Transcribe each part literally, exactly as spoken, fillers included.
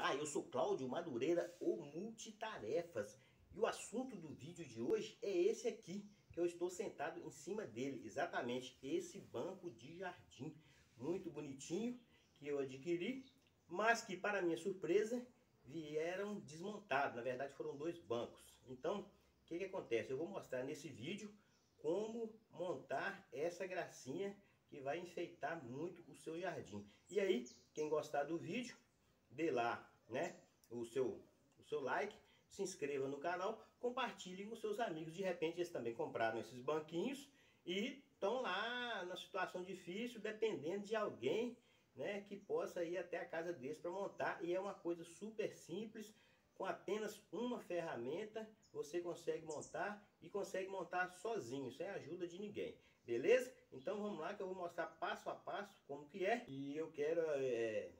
Olá, eu sou Cláudio Madureira, o Multitarefas. E o assunto do vídeo de hoje é esse aqui, que eu estou sentado em cima dele. Exatamente, esse banco de jardim. Muito bonitinho, que eu adquiri, mas que, para minha surpresa, vieram desmontados. Na verdade, foram dois bancos. Então, o que que acontece? Eu vou mostrar nesse vídeo como montar essa gracinha que vai enfeitar muito o seu jardim. E aí, quem gostar do vídeo, dê lá, né, o seu, o seu like, se inscreva no canal, compartilhe com seus amigos. De repente eles também compraram esses banquinhos e estão lá na situação difícil, dependendo de alguém, né, que possa ir até a casa deles para montar. E é uma coisa super simples, com apenas uma ferramenta você consegue montar e consegue montar sozinho, sem a ajuda de ninguém. Beleza? Então vamos lá que eu vou mostrar passo a passo como que é. E eu quero é,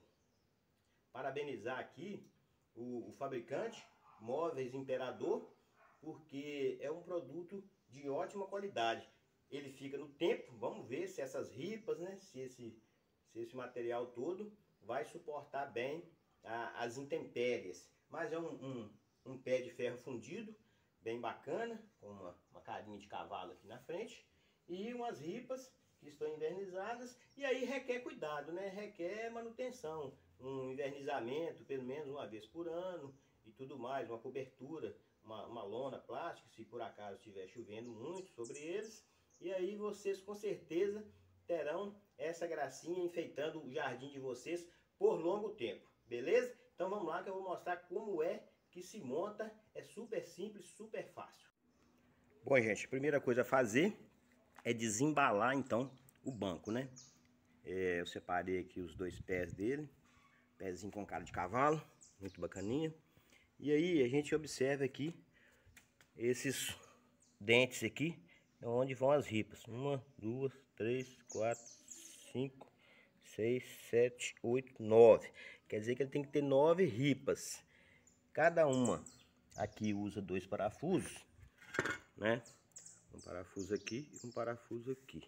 parabenizar aqui o, o fabricante Móveis Imperador, porque é um produto de ótima qualidade. Ele fica no tempo. Vamos ver se essas ripas, né, se esse, se esse material todo vai suportar bem a, as intempéries. Mas é um, um, um pé de ferro fundido, bem bacana, com uma, uma carinha de cavalo aqui na frente, e umas ripas que estão invernizadas. E aí requer cuidado, né? Requer manutenção, um invernizamento pelo menos uma vez por ano e tudo mais, uma cobertura, uma, uma lona plástica, se por acaso estiver chovendo muito sobre eles. E aí vocês com certeza terão essa gracinha enfeitando o jardim de vocês por longo tempo, beleza? Então vamos lá que eu vou mostrar como é que se monta. É super simples, super fácil. Bom, gente, a primeira coisa a fazer é desembalar então o banco, né? É, eu separei aqui os dois pés dele, pezinho com cara de cavalo, muito bacaninha. E aí a gente observa aqui esses dentes aqui, onde vão as ripas. Uma, duas, três, quatro, cinco, seis, sete, oito, nove. Quer dizer que ele tem que ter nove ripas. Cada uma aqui usa dois parafusos, né? Um parafuso aqui e um parafuso aqui.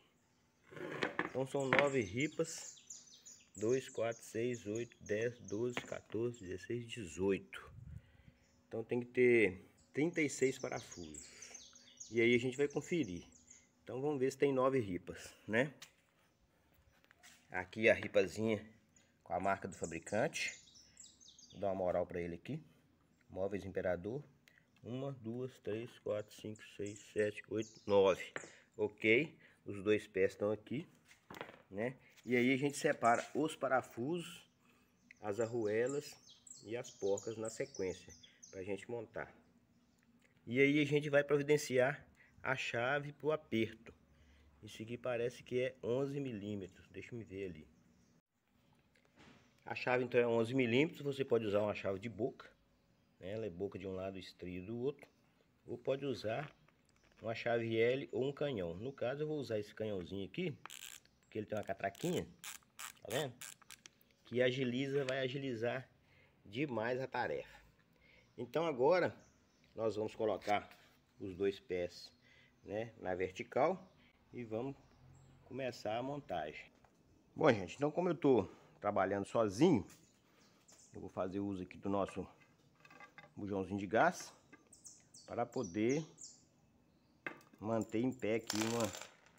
Então são nove ripas. dois, quatro, seis, oito, dez, doze, quatorze, dezesseis, dezoito. Então tem que ter trinta e seis parafusos. E aí a gente vai conferir. Então vamos ver se tem nove ripas, né? Aqui a ripazinha com a marca do fabricante. Vou dar uma moral para ele aqui. Móveis Imperador. Uma, duas, três, quatro, cinco, seis, sete, oito, nove. Ok. Os dois pés estão aqui, né? E aí a gente separa os parafusos, as arruelas e as porcas na sequência, para a gente montar. E aí a gente vai providenciar a chave para o aperto. Isso aqui parece que é onze milímetros. Deixa eu ver ali. A chave então é onze milímetros. Você pode usar uma chave de boca, né? Ela é boca de um lado e estria do outro. Ou pode usar uma chave L ou um canhão. No caso eu vou usar esse canhãozinho aqui, porque ele tem uma catraquinha, tá vendo? Que agiliza, vai agilizar demais a tarefa. Então agora nós vamos colocar os dois pés, né, na vertical e vamos começar a montagem. Bom, gente, então como eu tô trabalhando sozinho, eu vou fazer uso aqui do nosso bujãozinho de gás para poder manter em pé aqui uma,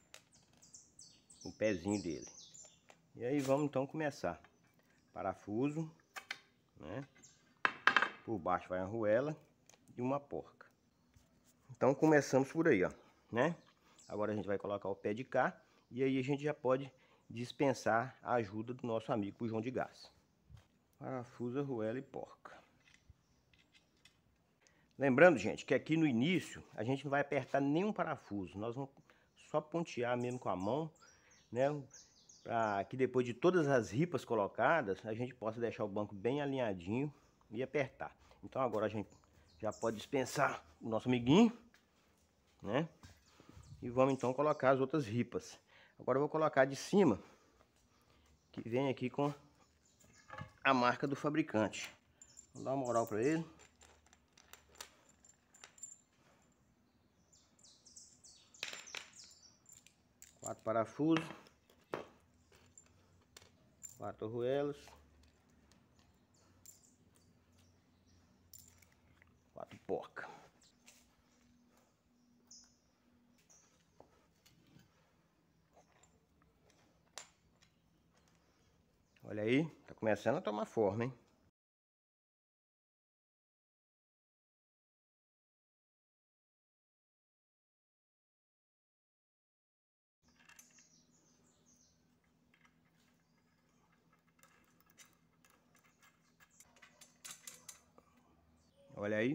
o pezinho dele. E aí vamos então começar. Parafuso, né? Por baixo vai a arruela e uma porca. Então começamos por aí, ó, né? Agora a gente vai colocar o pé de cá e aí a gente já pode dispensar a ajuda do nosso amigo bujão de gás. Parafuso, arruela e porca. Lembrando, gente, que aqui no início a gente não vai apertar nenhum parafuso. Nós vamos só pontear mesmo com a mão, né? Para que depois de todas as ripas colocadas, a gente possa deixar o banco bem alinhadinho e apertar. Então agora a gente já pode dispensar o nosso amiguinho, né? E vamos então colocar as outras ripas. Agora eu vou colocar de cima, que vem aqui com a marca do fabricante. Vou dar uma moral para ele. Quatro parafusos, quatro arruelas, porca. Olha aí, tá começando a tomar forma, hein? Olha aí.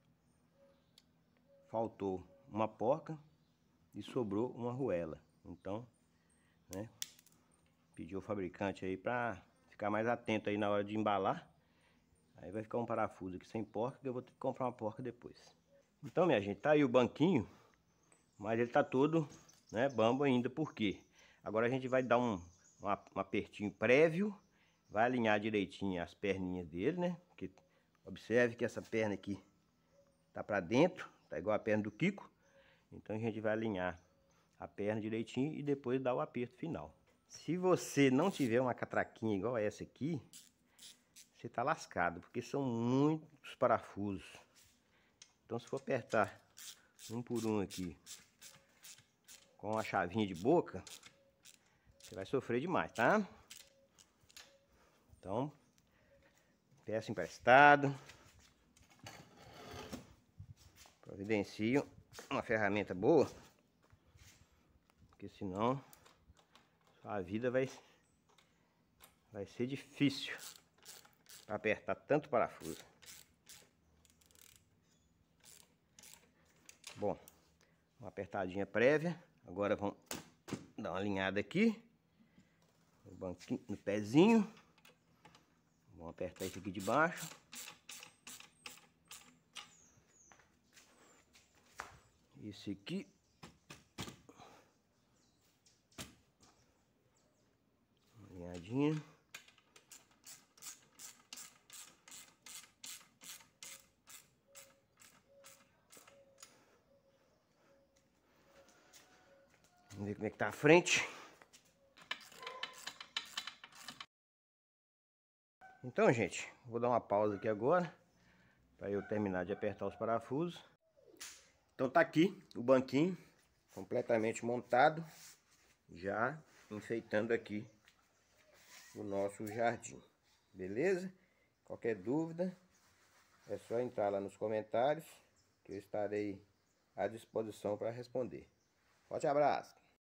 Faltou uma porca e sobrou uma arruela. Então, né, pediu o fabricante aí pra ficar mais atento aí na hora de embalar. Aí vai ficar um parafuso aqui sem porca, que eu vou ter que comprar uma porca depois. Então, minha gente, tá aí o banquinho, mas ele tá todo, né, bambo ainda. Por quê? Agora a gente vai dar um, um, um apertinho prévio, vai alinhar direitinho as perninhas dele, né? Porque observe que essa perna aqui tá pra dentro, tá igual a perna do Kiko. Então a gente vai alinhar a perna direitinho e depois dar o aperto final. Se você não tiver uma catraquinha igual essa aqui, você tá lascado, porque são muitos parafusos. Então se for apertar um por um aqui com a chavinha de boca, você vai sofrer demais, tá? Então, peça emprestado. Providencio uma ferramenta boa, porque senão sua vida vai, vai ser difícil para apertar tanto parafuso. Bom, uma apertadinha prévia. Agora vamos dar uma alinhada aqui no banquinho, no pezinho. Vamos apertar isso aqui de baixo. Esse aqui. Alinhadinha. Vamos ver como é que tá a frente. Então, gente, vou dar uma pausa aqui agora para eu terminar de apertar os parafusos. Então tá aqui o banquinho completamente montado, já enfeitando aqui o nosso jardim. Beleza? Qualquer dúvida é só entrar lá nos comentários que eu estarei à disposição para responder. Forte abraço!